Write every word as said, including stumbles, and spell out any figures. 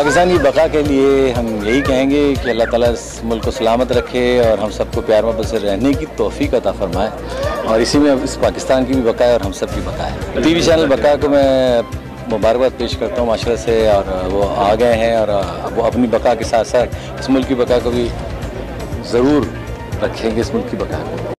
पाकिस्तान की बका के लिए हम यही कहेंगे कि अल्लाह ताला इस मुल्क को सलामत रखे और हम सबको प्यार मोहब्बत से रहने की तौफीक अता फरमाए और इसी में इस पाकिस्तान की भी बका है और हम सब की बका है। टीवी चैनल बका को मैं मुबारकबाद पेश करता हूँ माशरे से, और वो आ गए हैं और वो अपनी बका के साथ साथ इस मुल्क की बका को भी ज़रूर रखेंगे, इस मुल्क की बका को।